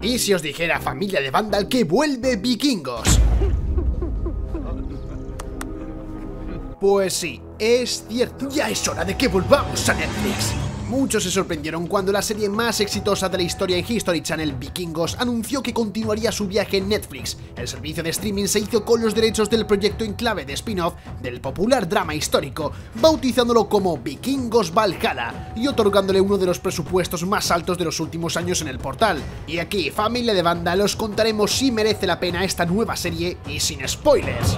¿Y si os dijera, familia de Vandal, que vuelve Vikingos? Pues sí, es cierto, ya es hora de que volvamos a Netflix. Muchos se sorprendieron cuando la serie más exitosa de la historia en History Channel, Vikingos, anunció que continuaría su viaje en Netflix. El servicio de streaming se hizo con los derechos del proyecto en clave de spin-off del popular drama histórico, bautizándolo como Vikingos Valhalla y otorgándole uno de los presupuestos más altos de los últimos años en el portal. Y aquí, familia de Vandal, os contaremos si merece la pena esta nueva serie y sin spoilers.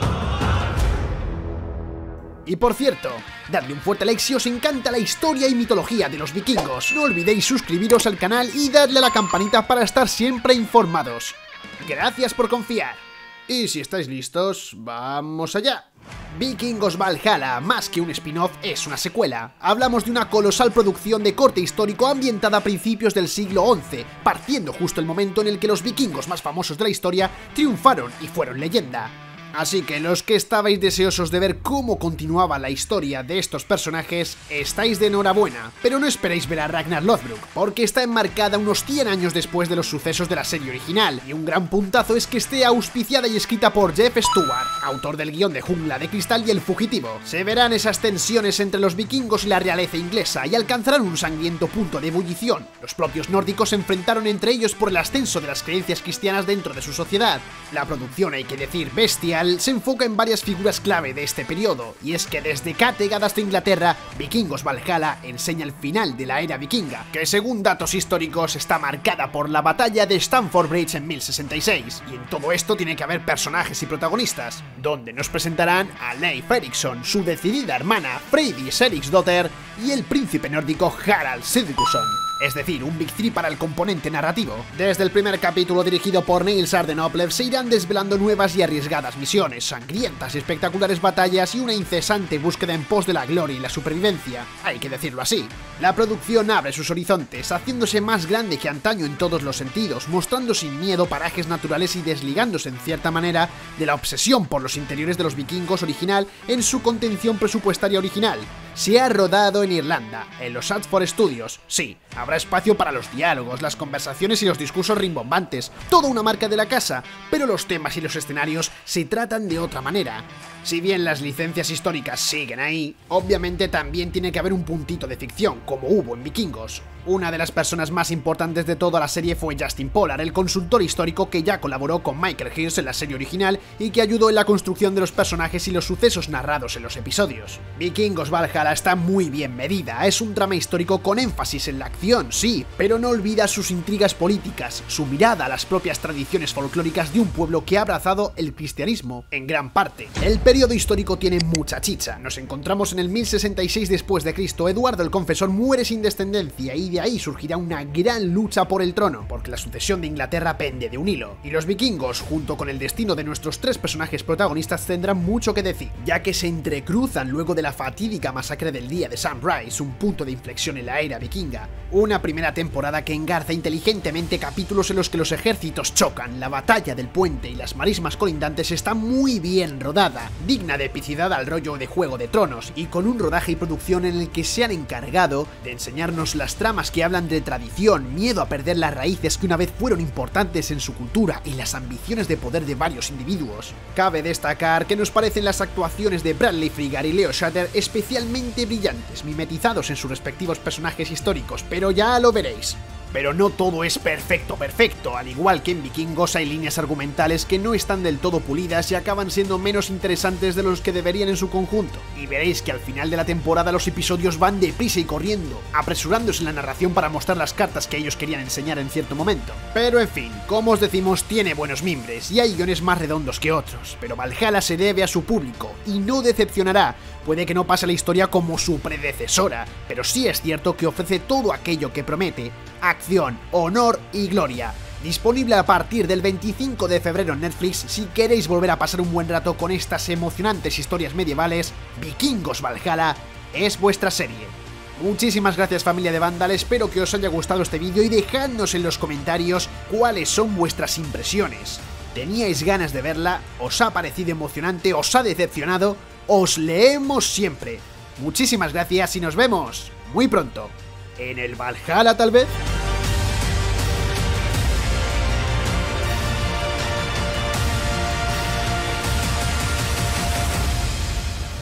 Y por cierto, dadle un fuerte like si os encanta la historia y mitología de los vikingos. No olvidéis suscribiros al canal y darle a la campanita para estar siempre informados. Gracias por confiar. Y si estáis listos, ¡vamos allá! Vikingos Valhalla, más que un spin-off, es una secuela. Hablamos de una colosal producción de corte histórico ambientada a principios del siglo XI, partiendo justo el momento en el que los vikingos más famosos de la historia triunfaron y fueron leyenda. Así que los que estabais deseosos de ver cómo continuaba la historia de estos personajes, estáis de enhorabuena, pero no esperéis ver a Ragnar Lothbrok, porque está enmarcada unos 100 años después de los sucesos de la serie original, y un gran puntazo es que esté auspiciada y escrita por Jeff Stewart, autor del guión de Jungla de Cristal y El Fugitivo. Se verán esas tensiones entre los vikingos y la realeza inglesa, y alcanzarán un sangriento punto de ebullición. Los propios nórdicos se enfrentaron entre ellos por el ascenso de las creencias cristianas dentro de su sociedad. La producción, hay que decir, bestial, se enfoca en varias figuras clave de este periodo, y es que desde Kattegat hasta Inglaterra, Vikingos Valhalla enseña el final de la era vikinga, que según datos históricos está marcada por la batalla de Stamford Bridge en 1066, y en todo esto tiene que haber personajes y protagonistas, donde nos presentarán a Leif Erikson, su decidida hermana Freydis Eriksdotter y el príncipe nórdico Harald Sigurdsson. Es decir, un Big 3 para el componente narrativo. Desde el primer capítulo dirigido por Niels Arden Oplev se irán desvelando nuevas y arriesgadas misiones, sangrientas y espectaculares batallas y una incesante búsqueda en pos de la gloria y la supervivencia, hay que decirlo así. La producción abre sus horizontes, haciéndose más grande que antaño en todos los sentidos, mostrando sin miedo parajes naturales y desligándose en cierta manera de la obsesión por los interiores de los vikingos original en su contención presupuestaria original. Se ha rodado en Irlanda, en los Ashford Studios. Sí, habrá espacio para los diálogos, las conversaciones y los discursos rimbombantes, toda una marca de la casa, pero los temas y los escenarios se tratan de otra manera. Si bien las licencias históricas siguen ahí, obviamente también tiene que haber un puntito de ficción, como hubo en Vikingos. Una de las personas más importantes de toda la serie fue Justin Pollard, el consultor histórico que ya colaboró con Michael Hirst en la serie original y que ayudó en la construcción de los personajes y los sucesos narrados en los episodios. Vikingos Valhalla está muy bien medida, es un drama histórico con énfasis en la acción, sí, pero no olvida sus intrigas políticas, su mirada a las propias tradiciones folclóricas de un pueblo que ha abrazado el cristianismo, en gran parte. El periodo histórico tiene mucha chicha. Nos encontramos en el 1066 después de Cristo. Eduardo el Confesor muere sin descendencia y de ahí surgirá una gran lucha por el trono, porque la sucesión de Inglaterra pende de un hilo. Y los vikingos, junto con el destino de nuestros tres personajes protagonistas, tendrán mucho que decir, ya que se entrecruzan luego de la fatídica masacre del día de Sunrise, un punto de inflexión en la era vikinga. Una primera temporada que engarza inteligentemente capítulos en los que los ejércitos chocan, la batalla del puente y las marismas colindantes está muy bien rodada, digna de epicidad al rollo de Juego de Tronos, y con un rodaje y producción en el que se han encargado de enseñarnos las tramas que hablan de tradición, miedo a perder las raíces que una vez fueron importantes en su cultura y las ambiciones de poder de varios individuos. Cabe destacar que nos parecen las actuaciones de Bradley Friggar y Leo Shatter especialmente brillantes, mimetizados en sus respectivos personajes históricos, pero ya lo veréis. Pero no todo es perfecto, al igual que en Vikingos hay líneas argumentales que no están del todo pulidas y acaban siendo menos interesantes de los que deberían en su conjunto. Y veréis que al final de la temporada los episodios van deprisa y corriendo, apresurándose en la narración para mostrar las cartas que ellos querían enseñar en cierto momento. Pero en fin, como os decimos, tiene buenos mimbres y hay guiones más redondos que otros, pero Valhalla se debe a su público y no decepcionará. Puede que no pase la historia como su predecesora, pero sí es cierto que ofrece todo aquello que promete: acción, honor y gloria. Disponible a partir del 25 de febrero en Netflix. Si queréis volver a pasar un buen rato con estas emocionantes historias medievales, Vikingos Valhalla es vuestra serie. Muchísimas gracias, familia de Vandal, espero que os haya gustado este vídeo y dejadnos en los comentarios cuáles son vuestras impresiones. ¿Teníais ganas de verla? ¿Os ha parecido emocionante? ¿Os ha decepcionado? Os leemos siempre. Muchísimas gracias y nos vemos muy pronto. ¿En el Valhalla tal vez?